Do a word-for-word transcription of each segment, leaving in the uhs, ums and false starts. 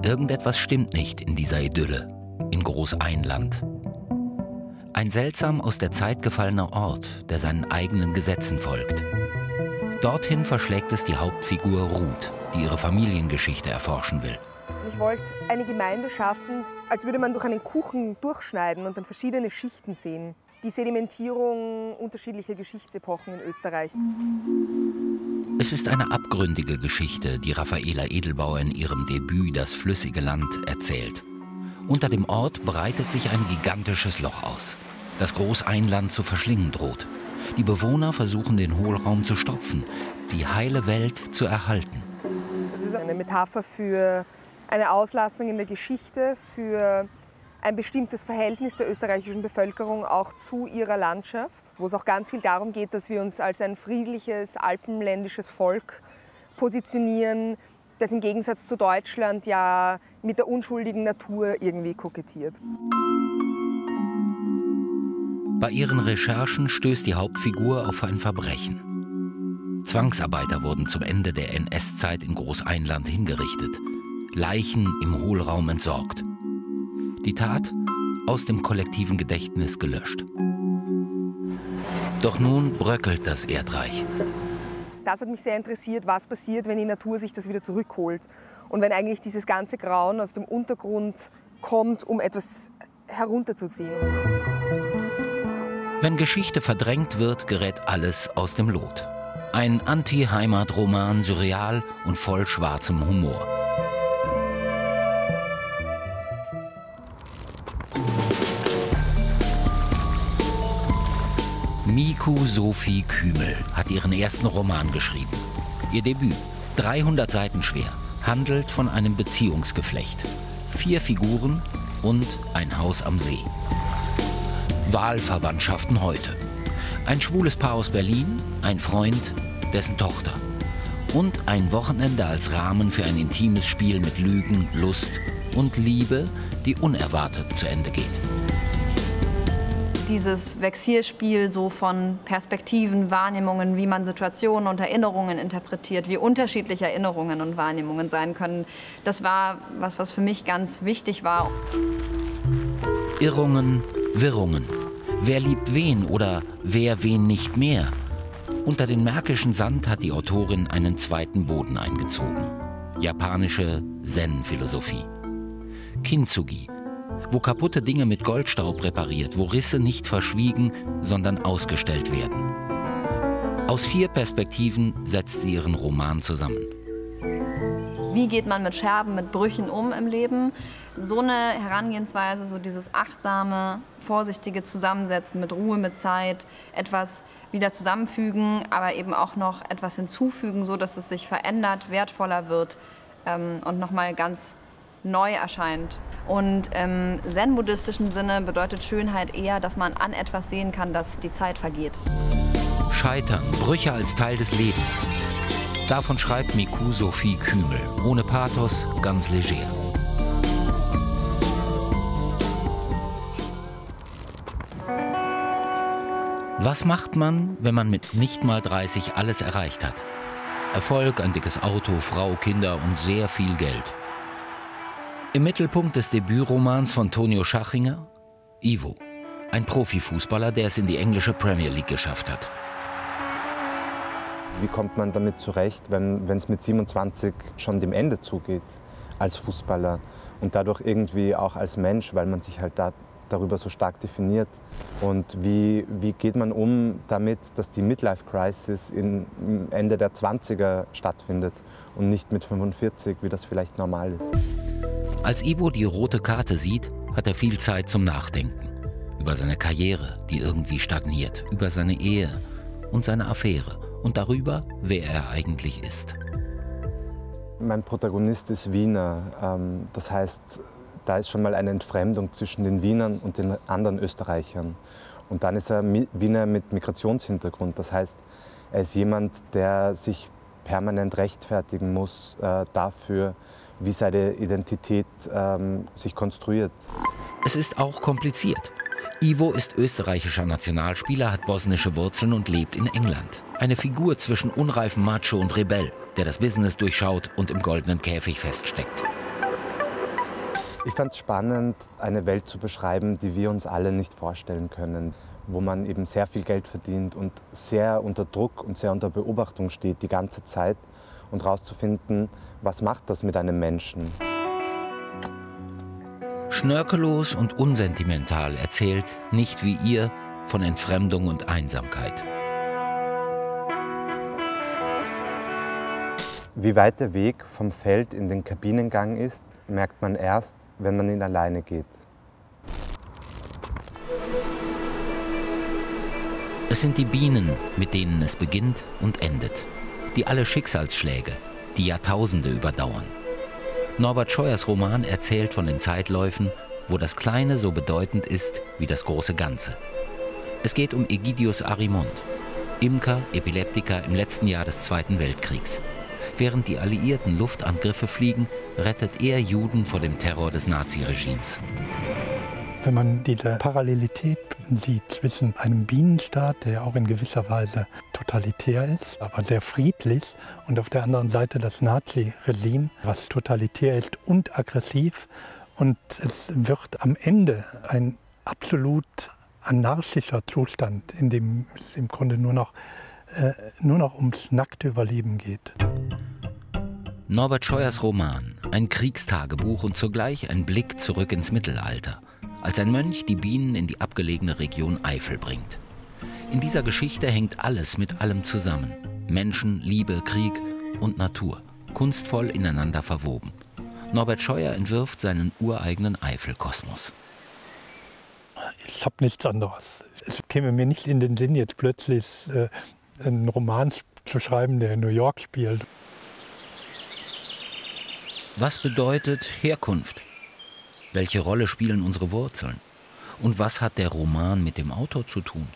Irgendetwas stimmt nicht in dieser Idylle, in Großeinland. Ein seltsam aus der Zeit gefallener Ort, der seinen eigenen Gesetzen folgt. Dorthin verschlägt es die Hauptfigur Ruth, die ihre Familiengeschichte erforschen will. Ich wollte eine Gemeinde schaffen, als würde man durch einen Kuchen durchschneiden und dann verschiedene Schichten sehen. Die Sedimentierung unterschiedlicher Geschichtsepochen in Österreich. Es ist eine abgründige Geschichte, die Raffaela Edelbauer in ihrem Debüt »Das flüssige Land« erzählt. Unter dem Ort breitet sich ein gigantisches Loch aus, das Großeinland zu verschlingen droht. Die Bewohner versuchen, den Hohlraum zu stopfen, die heile Welt zu erhalten. Das ist eine Metapher für eine Auslassung in der Geschichte, für ein bestimmtes Verhältnis der österreichischen Bevölkerung auch zu ihrer Landschaft, wo es auch ganz viel darum geht, dass wir uns als ein friedliches, alpenländisches Volk positionieren, das im Gegensatz zu Deutschland ja mit der unschuldigen Natur irgendwie kokettiert. Bei ihren Recherchen stößt die Hauptfigur auf ein Verbrechen. Zwangsarbeiter wurden zum Ende der N S-Zeit in Großeinland hingerichtet, Leichen im Hohlraum entsorgt. Die Tat aus dem kollektiven Gedächtnis gelöscht. Doch nun bröckelt das Erdreich. Das hat mich sehr interessiert, was passiert, wenn die Natur sich das wieder zurückholt. Und wenn eigentlich dieses ganze Grauen aus dem Untergrund kommt, um etwas herunterzuziehen. Wenn Geschichte verdrängt wird, gerät alles aus dem Lot. Ein Anti-Heimat-Roman, surreal und voll schwarzem Humor. Miku Sophie Kümel hat ihren ersten Roman geschrieben. Ihr Debüt, dreihundert Seiten schwer, handelt von einem Beziehungsgeflecht. Vier Figuren und ein Haus am See. Wahlverwandtschaften heute. Ein schwules Paar aus Berlin, ein Freund, dessen Tochter. Und ein Wochenende als Rahmen für ein intimes Spiel mit Lügen, Lust und Liebe, die unerwartet zu Ende geht. Dieses Vexierspiel so von Perspektiven, Wahrnehmungen, wie man Situationen und Erinnerungen interpretiert, wie unterschiedlich Erinnerungen und Wahrnehmungen sein können, das war was, was für mich ganz wichtig war. Irrungen, Wirrungen. Wer liebt wen oder wer wen nicht mehr? Unter den märkischen Sand hat die Autorin einen zweiten Boden eingezogen. Japanische Zen-Philosophie. Kintsugi. Wo kaputte Dinge mit Goldstaub repariert, wo Risse nicht verschwiegen, sondern ausgestellt werden. Aus vier Perspektiven setzt sie ihren Roman zusammen. Wie geht man mit Scherben, mit Brüchen um im Leben? So eine Herangehensweise, so dieses achtsame, vorsichtige Zusammensetzen mit Ruhe, mit Zeit, etwas wieder zusammenfügen, aber eben auch noch etwas hinzufügen, so dass es sich verändert, wertvoller wird ähm, und nochmal ganz neu erscheint. Und im zen-buddhistischen Sinne bedeutet Schönheit eher, dass man an etwas sehen kann, dass die Zeit vergeht. Scheitern, Brüche als Teil des Lebens. Davon schreibt Miku Sophie Kümel. Ohne Pathos, ganz leger. Was macht man, wenn man mit nicht mal dreißig alles erreicht hat? Erfolg, ein dickes Auto, Frau, Kinder und sehr viel Geld. Im Mittelpunkt des Debütromans von Tonio Schachinger, Ivo, ein Profifußballer, der es in die englische Premier League geschafft hat. Wie kommt man damit zurecht, wenn es mit siebenundzwanzig schon dem Ende zugeht als Fußballer und dadurch irgendwie auch als Mensch, weil man sich halt da, darüber so stark definiert? Und wie, wie geht man um damit, dass die Midlife-Crisis im Ende der zwanziger stattfindet und nicht mit fünfundvierzig, wie das vielleicht normal ist? Als Ivo die rote Karte sieht, hat er viel Zeit zum Nachdenken. Über seine Karriere, die irgendwie stagniert, über seine Ehe und seine Affäre und darüber, wer er eigentlich ist. Mein Protagonist ist Wiener. Das heißt, da ist schon mal eine Entfremdung zwischen den Wienern und den anderen Österreichern. Und dann ist er Wiener mit Migrationshintergrund. Das heißt, er ist jemand, der sich permanent rechtfertigen muss äh, dafür, wie seine Identität ähm, sich konstruiert. Es ist auch kompliziert. Ivo ist österreichischer Nationalspieler, hat bosnische Wurzeln und lebt in England. Eine Figur zwischen unreifem Macho und Rebell, der das Business durchschaut und im goldenen Käfig feststeckt. Ich fand es spannend, eine Welt zu beschreiben, die wir uns alle nicht vorstellen können, wo man eben sehr viel Geld verdient und sehr unter Druck und sehr unter Beobachtung steht die ganze Zeit und herauszufinden, was macht das mit einem Menschen. Schnörkellos und unsentimental erzählt, nicht wie ihr, von Entfremdung und Einsamkeit. Wie weit der Weg vom Feld in den Kabinengang ist, merkt man erst, wenn man ihn alleine geht. Es sind die Bienen, mit denen es beginnt und endet. Die alle Schicksalsschläge, die Jahrtausende überdauern. Norbert Scheuers Roman erzählt von den Zeitläufen, wo das Kleine so bedeutend ist wie das große Ganze. Es geht um Egidius Arimont, Imker, Epileptiker im letzten Jahr des Zweiten Weltkriegs. Während die Alliierten Luftangriffe fliegen, rettet er Juden vor dem Terror des Naziregimes. Wenn man diese Parallelität sieht zwischen einem Bienenstaat, der auch in gewisser Weise totalitär ist, aber sehr friedlich, und auf der anderen Seite das Nazi-Regime, was totalitär ist und aggressiv. Und es wird am Ende ein absolut anarchischer Zustand, in dem es im Grunde nur noch, äh, nur noch ums nackte Überleben geht. Norbert Scheuers Roman, ein Kriegstagebuch und zugleich ein Blick zurück ins Mittelalter, als ein Mönch die Bienen in die abgelegene Region Eifel bringt. In dieser Geschichte hängt alles mit allem zusammen. Menschen, Liebe, Krieg und Natur, kunstvoll ineinander verwoben. Norbert Scheuer entwirft seinen ureigenen Eifelkosmos. Ich habe nichts anderes. Es käme mir nicht in den Sinn, jetzt plötzlich äh, einen Roman zu schreiben, der in New York spielt. Was bedeutet Herkunft? Welche Rolle spielen unsere Wurzeln? Und was hat der Roman mit dem Autor zu tun?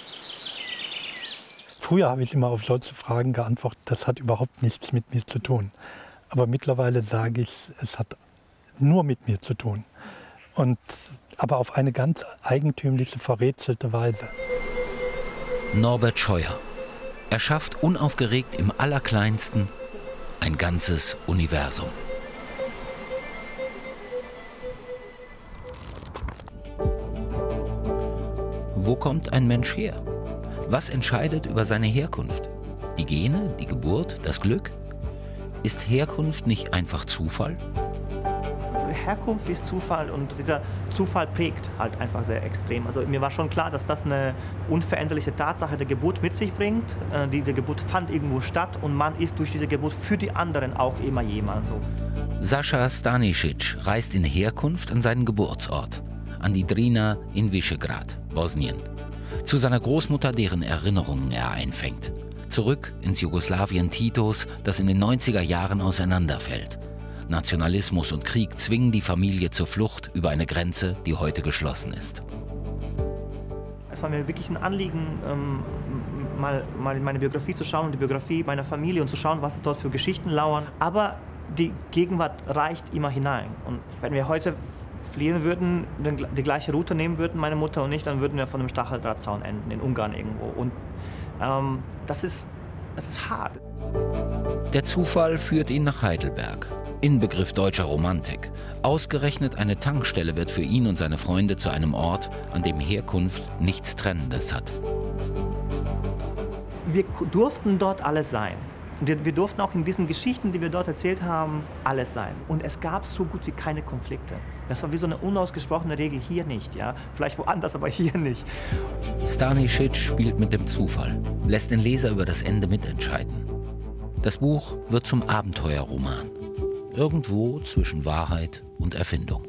Früher habe ich immer auf solche Fragen geantwortet, das hat überhaupt nichts mit mir zu tun. Aber mittlerweile sage ich, es hat nur mit mir zu tun. Und, aber auf eine ganz eigentümliche, verrätselte Weise. Norbert Scheuer. Er schafft unaufgeregt im Allerkleinsten ein ganzes Universum. Wo kommt ein Mensch her? Was entscheidet über seine Herkunft? Die Gene, die Geburt, das Glück? Ist Herkunft nicht einfach Zufall? Herkunft ist Zufall und dieser Zufall prägt halt einfach sehr extrem. Also mir war schon klar, dass das eine unveränderliche Tatsache der Geburt mit sich bringt. Diese Geburt fand irgendwo statt und man ist durch diese Geburt für die anderen auch immer jemand. So. Sascha Stanisic reist in Herkunft an seinen Geburtsort, an die Drina in Visegrad, Bosnien. Zu seiner Großmutter, deren Erinnerungen er einfängt. Zurück ins Jugoslawien Titos, das in den neunziger Jahren auseinanderfällt. Nationalismus und Krieg zwingen die Familie zur Flucht über eine Grenze, die heute geschlossen ist. Es war mir wirklich ein Anliegen, ähm, mal, mal in meine Biografie zu schauen, die Biografie meiner Familie und zu schauen, was dort für Geschichten lauern. Aber die Gegenwart reicht immer hinein. Und wenn wir heute fliehen würden, die gleiche Route nehmen würden, meine Mutter und ich, dann würden wir von einem Stacheldrahtzaun enden, in Ungarn irgendwo. Und ähm, das ist, das ist hart. Der Zufall führt ihn nach Heidelberg. Inbegriff deutscher Romantik. Ausgerechnet eine Tankstelle wird für ihn und seine Freunde zu einem Ort, an dem Herkunft nichts Trennendes hat. Wir durften dort alles sein. Wir durften auch in diesen Geschichten, die wir dort erzählt haben, alles sein. Und es gab so gut wie keine Konflikte. Das war wie so eine unausgesprochene Regel, hier nicht. Ja? Vielleicht woanders, aber hier nicht. Stanisic spielt mit dem Zufall, lässt den Leser über das Ende mitentscheiden. Das Buch wird zum Abenteuerroman. Irgendwo zwischen Wahrheit und Erfindung.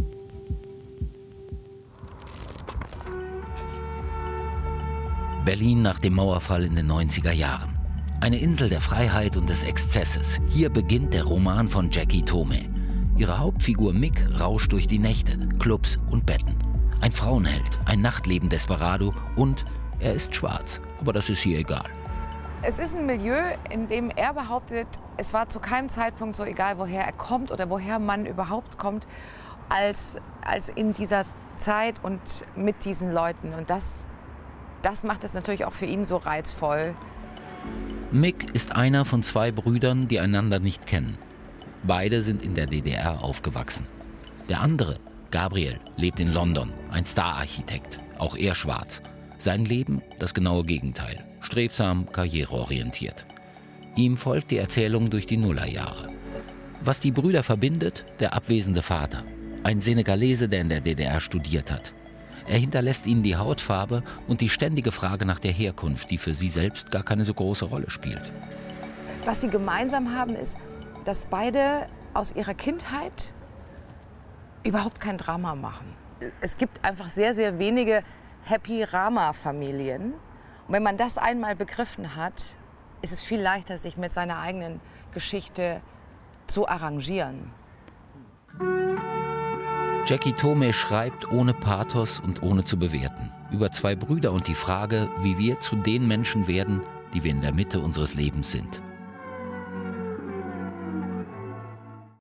Berlin nach dem Mauerfall in den neunziger Jahren. Eine Insel der Freiheit und des Exzesses. Hier beginnt der Roman von Jackie Tome. Ihre Hauptfigur Mick rauscht durch die Nächte, Clubs und Betten. Ein Frauenheld, ein Nachtleben-Desperado und er ist schwarz. Aber das ist ihr egal. Es ist ein Milieu, in dem er behauptet, es war zu keinem Zeitpunkt so egal, woher er kommt oder woher man überhaupt kommt, als, als in dieser Zeit und mit diesen Leuten. Und das, das macht es natürlich auch für ihn so reizvoll. Mick ist einer von zwei Brüdern, die einander nicht kennen. Beide sind in der D D R aufgewachsen. Der andere, Gabriel, lebt in London, ein Star-Architekt, auch er schwarz. Sein Leben das genaue Gegenteil, strebsam, karriereorientiert. Ihm folgt die Erzählung durch die Nullerjahre. Was die Brüder verbindet, der abwesende Vater, ein Senegalese, der in der D D R studiert hat. Er hinterlässt ihnen die Hautfarbe und die ständige Frage nach der Herkunft, die für sie selbst gar keine so große Rolle spielt. Was sie gemeinsam haben, ist, dass beide aus ihrer Kindheit überhaupt kein Drama machen. Es gibt einfach sehr, sehr wenige Happy-Rama-Familien. Und wenn man das einmal begriffen hat, ist es viel leichter, sich mit seiner eigenen Geschichte zu arrangieren. Jackie Toomey schreibt ohne Pathos und ohne zu bewerten. Über zwei Brüder und die Frage, wie wir zu den Menschen werden, die wir in der Mitte unseres Lebens sind.